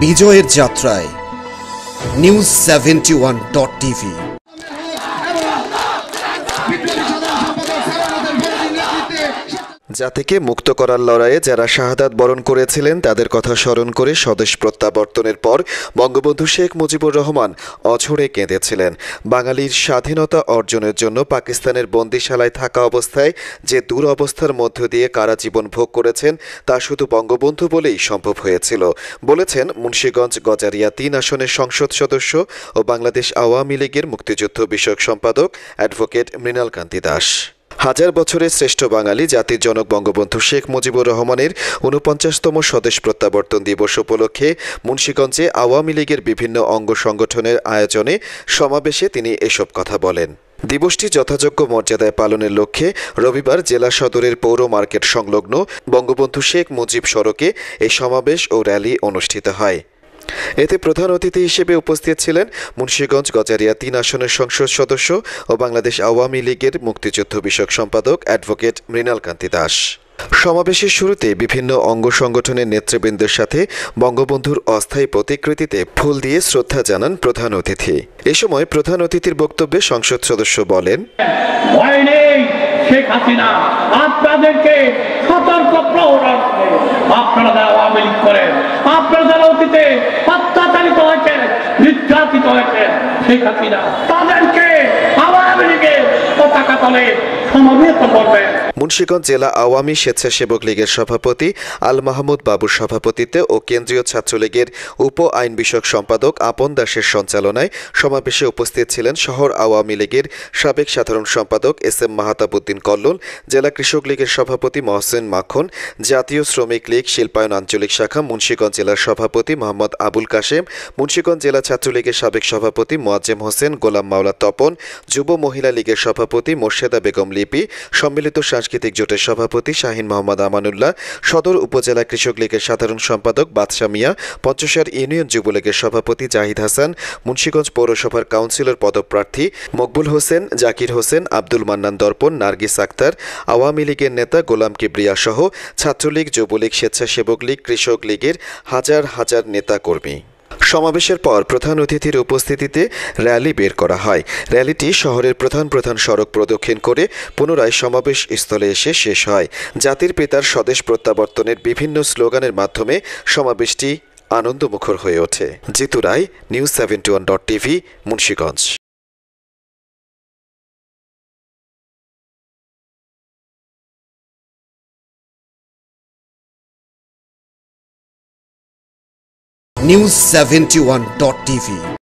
বিজয়ের যাত্রায় News71.tv। জাতিকে মুক্ত করার লড়াইয়ে যারা শাহাদাত বরণ করেছিলেন তাদের কথা স্মরণ করে স্বদেশ প্রত্যাবর্তনের পর বঙ্গবন্ধু শেখ মুজিবুর রহমান অঝরে কেঁদেছিলেন। বাঙালির স্বাধীনতা অর্জনের জন্য পাকিস্তানের বন্দিশালায় থাকা অবস্থায় যে দুরবস্থার মধ্য দিয়ে কারা জীবন ভোগ করেছেন তা শুধু বঙ্গবন্ধু বলেই সম্ভব হয়েছিল, বলেছেন মুন্সিগঞ্জ গজারিয়া ৩ আসনের সংসদ সদস্য ও বাংলাদেশ আওয়ামী লীগের মুক্তিযুদ্ধ বিষয়ক সম্পাদক অ্যাডভোকেট মৃণাল কান্তি দাস। হাজার বছরের শ্রেষ্ঠ বাঙালি জাতির জনক বঙ্গবন্ধু শেখ মুজিবুর রহমানের ৪৯তম স্বদেশ প্রত্যাবর্তন দিবস উপলক্ষে মুন্সিগঞ্জে আওয়ামী লীগের বিভিন্ন অঙ্গ সংগঠনের আয়োজনে সমাবেশে তিনি এসব কথা বলেন। দিবসটি যথাযোগ্য মর্যাদায় পালনের লক্ষ্যে রবিবার জেলা সদরের পৌর মার্কেট সংলগ্ন বঙ্গবন্ধু শেখ মুজিব সড়কে এই সমাবেশ ও র্যালি অনুষ্ঠিত হয়। এতে প্রধান অতিথি হিসেবে উপস্থিত ছিলেন মুন্সিগঞ্জ গজারিয়া ৩ আসনের সংসদ সদস্য ও বাংলাদেশ আওয়ামী লীগের মুক্তিযুদ্ধ বিষয়ক সম্পাদক অ্যাডভোকেট মৃণাল কান্তি দাস। সমাবেশের শুরুতে বিভিন্ন অঙ্গ সংগঠনের নেতৃবৃন্দের সাথে বঙ্গবন্ধুর অস্থায়ী প্রতিকৃতিতে ফুল দিয়ে শ্রদ্ধা জানান প্রধান অতিথি। এ সময় প্রধান অতিথির বক্তব্যে সংসদ সদস্য বলেন, শেখ হাসিনা আপনাদেরকে সতর্ক প্রহরা আপনারা আওয়ামী লীগ করেন, আপনারা যারা অতীতে অত্যাচারিত হয়েছেন, নির্যাতিত হয়েছেন, শেখ হাসিনা তাদেরকে আওয়ামী লীগের পতাকা তলে সমবেত করবেন। মুন্সিগঞ্জ জেলা আওয়ামী স্বেচ্ছাসেবক লীগের সভাপতি আল মাহমুদ বাবুর সভাপতিত্বে ও কেন্দ্রীয় ছাত্রলীগের উপ আইন বিষয়ক সম্পাদক আপন দাসের সঞ্চালনায় সমাবেশে উপস্থিত ছিলেন শহর আওয়ামী লীগের সাবেক সাধারণ সম্পাদক এস.এম. মাহতাবউদ্দিন কল্লোল, জেলা কৃষক লীগের সভাপতি মহসেন মাখন, জাতীয় শ্রমিক লীগ শিল্পায়ন আঞ্চলিক শাখা মুন্সিগঞ্জ জেলার সভাপতি মোহাম্মদ আবুল কাশেম, মুন্সিগঞ্জ জেলা ছাত্রলীগের সাবেক সভাপতি মোয়াজ্জেম হোসেন, গোলাম মাওলা তপন, যুব মহিলা লীগের সভাপতি মোর্শেদা বেগম লিপি, সম্মিলিত সাংস্কৃতিক জোটের সভাপতি শাহিন মোহাম্মদ আমানুল্লাহ, সদর উপজেলা কৃষক লীগের সাধারণ সম্পাদক বাদশা মিয়া, পঞ্চশার ইউনিয়ন যুবলীগের সভাপতি জাহিদ হাসান, মুন্সিগঞ্জ পৌরসভার কাউন্সিলর পদপ্রার্থী মকবুল হোসেন, জাকির হোসেন, আব্দুল মান্নান দর্পণ, নার্গিস আক্তার, আওয়ামী লীগের নেতা গোলাম কিবরিয়া সহ ছাত্রলীগ, যুবলীগ, স্বেচ্ছাসেবক লীগ, কৃষক লীগের হাজার হাজার নেতা কর্মী। সমাবেশের পর প্রধান অতিথির উপস্থিতিতে র্যালি বের করা হয়। র্যালিটি শহরের প্রধান প্রধান সড়ক প্রদক্ষিণ করে পুনরায় সমাবেশ স্থলে এসে শেষ হয়। জাতির পিতার স্বদেশ প্রত্যাবর্তনের বিভিন্ন স্লোগানের মাধ্যমে সমাবেশটি আনন্দমুখর হয়ে ওঠে। জিতু রায়, News71.tv, মুন্সিগঞ্জ। News71.tv।